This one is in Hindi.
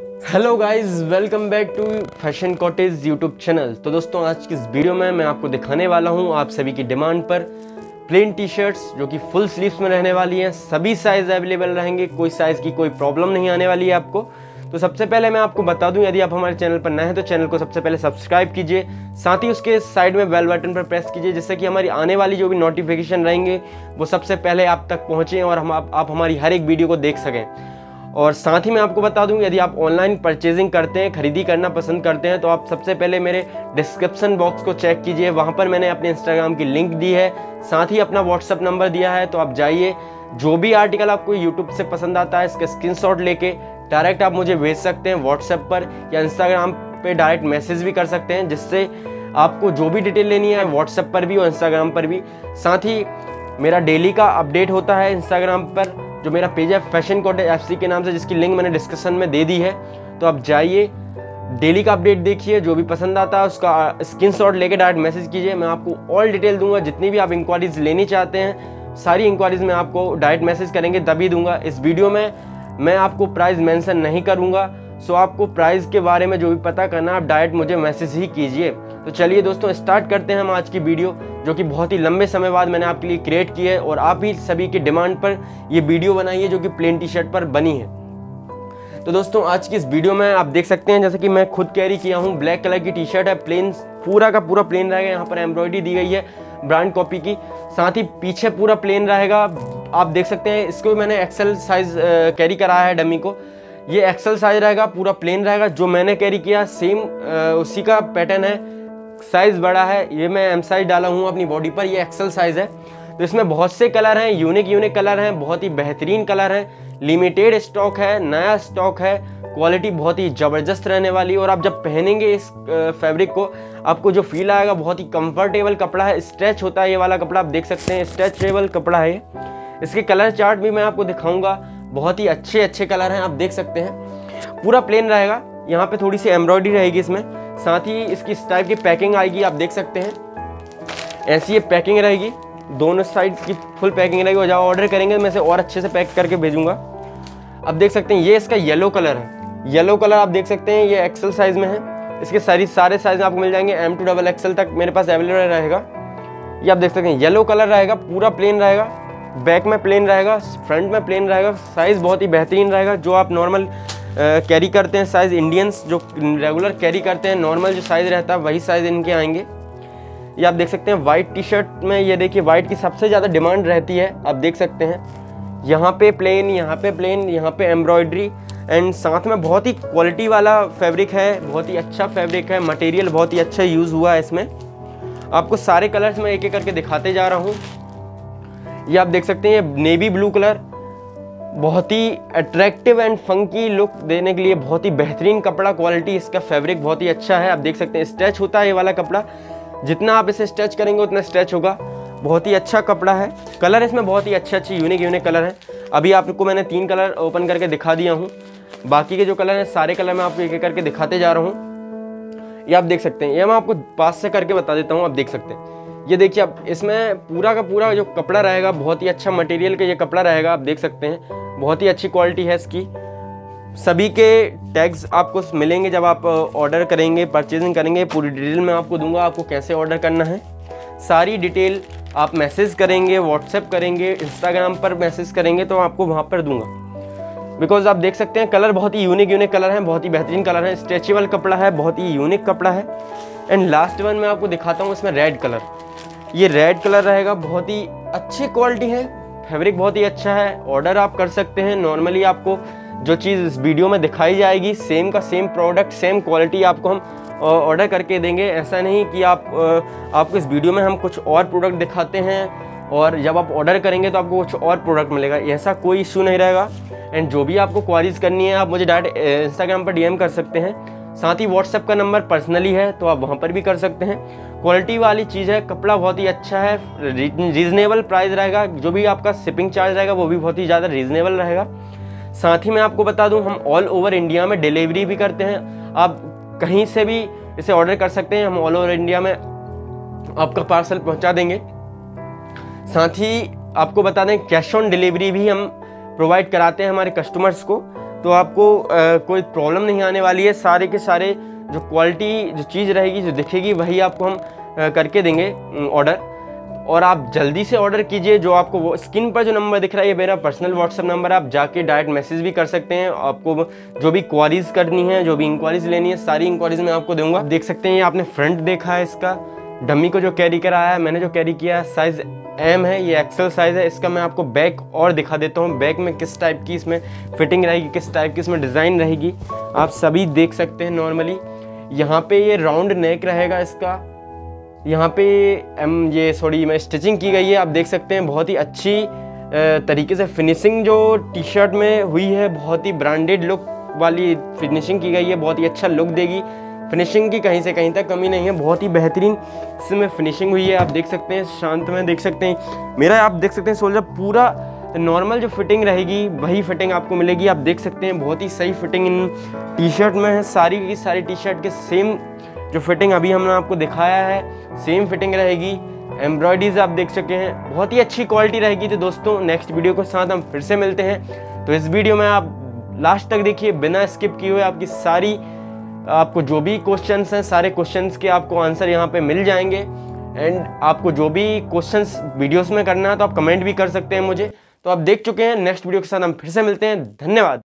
Hello guys, welcome back to fashion cottage YouTube channel. तो दोस्तों, आज की इस वीडियो में मैं आपको दिखाने वाला हूं आप सभी की डिमांड पर प्लेन टी शर्ट्स जो कि फुल स्लीव्स में रहने वाली हैं। सभी साइज़ अवेलेबल रहेंगे, कोई साइज़ की कोई प्रॉब्लम नहीं आने वाली है आपको। तो सबसे पहले मैं आपको बता दूं, यदि आप हमारे चैनल पर नए हैं तो चैनल को सबसे पहले सब्सक्राइब कीजिए, साथ ही उसके साइड में बेल बटन पर प्रेस कीजिए, जिससे कि हमारी आने वाली जो भी नोटिफिकेशन रहेंगे वो सबसे पहले आप तक पहुँचें और आप हमारी हर एक वीडियो को देख सकें। और साथ ही मैं आपको बता दूं, यदि आप ऑनलाइन परचेजिंग करते हैं, खरीदी करना पसंद करते हैं, तो आप सबसे पहले मेरे डिस्क्रिप्शन बॉक्स को चेक कीजिए। वहां पर मैंने अपने इंस्टाग्राम की लिंक दी है, साथ ही अपना व्हाट्सअप नंबर दिया है। तो आप जाइए, जो भी आर्टिकल आपको यूट्यूब से पसंद आता है इसका स्क्रीनशॉट लेके डायरेक्ट आप मुझे भेज सकते हैं व्हाट्सएप पर, या इंस्टाग्राम पे डायरेक्ट मैसेज भी कर सकते हैं, जिससे आपको जो भी डिटेल लेनी है व्हाट्सएप पर भी और इंस्टाग्राम पर भी। साथ ही मेरा डेली का अपडेट होता है इंस्टाग्राम पर, जो मेरा पेज है फैशन कॉटेज FC के नाम से, जिसकी लिंक मैंने डिस्क्रिप्शन में दे दी है। तो आप जाइए, डेली का अपडेट देखिए, जो भी पसंद आता है उसका स्क्रीनशॉट लेके डायरेक्ट मैसेज कीजिए। मैं आपको ऑल डिटेल दूंगा, जितनी भी आप इंक्वायरीज लेनी चाहते हैं सारी इंक्वायरीज मैं आपको डायरेक्ट मैसेज करेंगे तभी दूंगा। इस वीडियो में मैं आपको प्राइस मेंशन नहीं करूंगा, सो आपको प्राइस के बारे में जो भी पता करना आप डायरेक्ट मुझे मैसेज ही कीजिए। तो चलिए दोस्तों, स्टार्ट करते हैं हम आज की वीडियो, जो कि बहुत ही लंबे समय बाद मैंने आपके लिए क्रिएट की है और आप ही सभी की डिमांड पर ये वीडियो बनाई है, जो कि प्लेन टी शर्ट पर बनी है। तो दोस्तों, आज की इस वीडियो में आप देख सकते हैं, जैसे कि मैं खुद कैरी किया हूँ, ब्लैक कलर की टी शर्ट है, प्लेन पूरा का पूरा प्लेन रहेगा। यहाँ पर एम्ब्रॉयडरी दी गई है ब्रांड कॉपी की, साथ ही पीछे पूरा प्लेन रहेगा। आप देख सकते हैं, इसको मैंने एक्सेल साइज कैरी कराया है डमी को। ये एक्सेल साइज रहेगा, पूरा प्लेन रहेगा। जो मैंने कैरी किया सेम उसी का पैटर्न है, साइज बड़ा है। ये मैं एम साइज डाला हूँ अपनी बॉडी पर, ये एक्सेल साइज है। तो इसमें बहुत से कलर हैं, यूनिक कलर हैं, बहुत ही बेहतरीन कलर हैं, लिमिटेड स्टॉक है, नया स्टॉक है, क्वालिटी बहुत ही ज़बरदस्त रहने वाली है। और आप जब पहनेंगे इस फैब्रिक को, आपको जो फील आएगा, बहुत ही कंफर्टेबल कपड़ा है, स्ट्रेच होता है ये वाला कपड़ा, आप देख सकते हैं स्ट्रेचेबल कपड़ा है। इसके कलर चार्ट भी मैं आपको दिखाऊंगा, बहुत ही अच्छे कलर हैं, आप देख सकते हैं। पूरा प्लेन रहेगा, यहाँ पे थोड़ी सी एम्ब्रॉयडरी रहेगी इसमें, साथ ही इसकी इस टाइप की पैकिंग आएगी, आप देख सकते हैं। ऐसी ये पैकिंग रहेगी, दोनों साइड की फुल पैकिंग रहेगी। और जब ऑर्डर करेंगे मैं इसे और अच्छे से पैक करके भेजूंगा। आप देख सकते हैं, ये इसका येलो कलर है। येलो कलर आप देख सकते हैं, ये एक्सेल साइज में है। इसके सारे साइज आपको मिल जाएंगे, M to XXL तक मेरे पास अवेलेबल रहेगा। ये आप देख सकते हैं, येलो कलर रहेगा, पूरा प्लेन रहेगा, बैक में प्लेन रहेगा, फ्रंट में प्लेन रहेगा। साइज बहुत ही बेहतरीन रहेगा। जो आप नॉर्मल कैरी करते हैं साइज, इंडियंस जो रेगुलर कैरी करते हैं, नॉर्मल जो साइज रहता है वही साइज इनके आएंगे। ये आप देख सकते हैं, वाइट टी शर्ट में ये देखिए, वाइट की सबसे ज़्यादा डिमांड रहती है। आप देख सकते हैं, यहाँ पे प्लेन, यहाँ पे प्लेन, यहाँ पे एम्ब्रॉयडरी, एंड साथ में बहुत ही क्वालिटी वाला फैब्रिक है, बहुत ही अच्छा फैब्रिक है, मटेरियल बहुत ही अच्छा यूज़ हुआ है इसमें। आपको सारे कलर्स में एक एक करके दिखाते जा रहा हूँ। ये आप देख सकते हैं, ये नेवी ब्लू कलर, बहुत ही अट्रैक्टिव एंड फंकी लुक देने के लिए बहुत ही बेहतरीन कपड़ा, क्वालिटी इसका फैब्रिक बहुत ही अच्छा है। आप देख सकते हैं, स्ट्रेच होता है ये वाला कपड़ा, जितना आप इसे स्ट्रेच करेंगे उतना स्ट्रेच होगा। बहुत ही अच्छा कपड़ा है। कलर इसमें बहुत ही अच्छे यूनिक कलर हैं। अभी आपको मैंने 3 कलर ओपन करके दिखा दिया हूँ, बाकी के जो कलर हैं सारे कलर मैं आपको एक एक करके दिखाते जा रहा हूँ। ये आप देख सकते हैं, ये मैं आपको पास से करके बता देता हूँ। आप देख सकते हैं, ये देखिए, अब इसमें पूरा का पूरा जो कपड़ा रहेगा बहुत ही अच्छा मटेरियल का ये कपड़ा रहेगा। आप देख सकते हैं, बहुत ही अच्छी क्वालिटी है इसकी। सभी के टैग्स आपको मिलेंगे जब आप ऑर्डर करेंगे, परचेजिंग करेंगे। पूरी डिटेल मैं आपको दूंगा, आपको कैसे ऑर्डर करना है सारी डिटेल आप मैसेज करेंगे, व्हाट्सएप करेंगे, इंस्टाग्राम पर मैसेज करेंगे तो आपको वहाँ पर दूंगा। बिकॉज आप देख सकते हैं, कलर बहुत ही यूनिक कलर हैं, बहुत ही बेहतरीन कलर है, स्ट्रेचेबल कपड़ा है, बहुत ही यूनिक कपड़ा है। एंड लास्ट वन मैं आपको दिखाता हूँ, इसमें रेड कलर, ये रेड कलर रहेगा, बहुत ही अच्छी क्वालिटी है, फैब्रिक बहुत ही अच्छा है। ऑर्डर आप कर सकते हैं। नॉर्मली आपको जो चीज़ इस वीडियो में दिखाई जाएगी, सेम का सेम प्रोडक्ट, सेम क्वालिटी आपको हम ऑर्डर करके देंगे। ऐसा नहीं कि आपको इस वीडियो में हम कुछ और प्रोडक्ट दिखाते हैं और जब आप ऑर्डर करेंगे तो आपको कुछ और प्रोडक्ट मिलेगा, ऐसा कोई इशू नहीं रहेगा। एंड जो भी आपको क्वारीज करनी है, आप मुझे डायरेक्ट इंस्टाग्राम पर DM कर सकते हैं। साथ ही व्हाट्सएप का नंबर पर्सनली है, तो आप वहाँ पर भी कर सकते हैं। क्वालिटी वाली चीज़ है, कपड़ा बहुत ही अच्छा है, रीजनेबल प्राइस रहेगा। जो भी आपका शिपिंग चार्ज रहेगा वो भी बहुत ही ज़्यादा रीजनेबल रहेगा। साथ ही मैं आपको बता दूं, हम ऑल ओवर इंडिया में डिलीवरी भी करते हैं। आप कहीं से भी इसे ऑर्डर कर सकते हैं, हम ऑल ओवर इंडिया में आपका पार्सल पहुंचा देंगे। साथ ही आपको बता दें, कैश ऑन डिलीवरी भी हम प्रोवाइड कराते हैं हमारे कस्टमर्स को। तो आपको कोई प्रॉब्लम नहीं आने वाली है। सारे के सारे जो क्वालिटी जो चीज़ रहेगी, जो दिखेगी, वही आपको हम करके देंगे ऑर्डर। और आप जल्दी से ऑर्डर कीजिए। जो आपको वो स्क्रीन पर जो नंबर दिख रहा है, ये मेरा पर्सनल व्हाट्सअप नंबर है। आप जाके डायरेक्ट मैसेज भी कर सकते हैं। आपको जो भी क्वारीज करनी है, जो भी इंक्वायरीज लेनी है, सारी इंक्वायरीज मैं आपको दूंगा। आप देख सकते हैं, ये आपने फ्रंट देखा है इसका डमी को जो कैरी कराया है। मैंने जो कैरी किया है साइज़ एम है, ये एक्सेल साइज़ है इसका। मैं आपको बैक और दिखा देता हूँ, बैक में किस टाइप की इसमें फिटिंग रहेगी, किस टाइप की इसमें डिज़ाइन रहेगी, आप सभी देख सकते हैं। नॉर्मली यहाँ पे ये राउंड नेक रहेगा इसका। यहाँ पे मैं स्टिचिंग की गई है, आप देख सकते हैं। बहुत ही अच्छी तरीके से फिनिशिंग जो टी शर्ट में हुई है, बहुत ही ब्रांडेड लुक वाली फिनिशिंग की गई है। बहुत ही अच्छा लुक देगी। फिनिशिंग की कहीं से कहीं तक कमी नहीं है, बहुत ही बेहतरीन इसमें फिनिशिंग हुई है। आप देख सकते हैं, शांत में देख सकते हैं मेरा, आप देख सकते हैं सोल्जर पूरा नॉर्मल जो फिटिंग रहेगी वही फिटिंग आपको मिलेगी। आप देख सकते हैं बहुत ही सही फिटिंग इन टी शर्ट में है। सारी की सारी टी शर्ट के सेम जो फिटिंग अभी हमने आपको दिखाया है, सेम फिटिंग रहेगी। एम्ब्रॉयडरीज आप देख सके हैं, बहुत ही अच्छी क्वालिटी रहेगी। तो दोस्तों नेक्स्ट वीडियो के साथ हम फिर से मिलते हैं। तो इस वीडियो में आप लास्ट तक देखिए, बिना स्किप किए हुए। आपकी सारी आपको जो भी क्वेश्चंस हैं, सारे क्वेश्चंस के आपको आंसर यहाँ पे मिल जाएंगे। एंड आपको जो भी क्वेश्चंस वीडियोस में करना है तो आप कमेंट भी कर सकते हैं मुझे। तो आप देख चुके हैं, नेक्स्ट वीडियो के साथ हम फिर से मिलते हैं। धन्यवाद।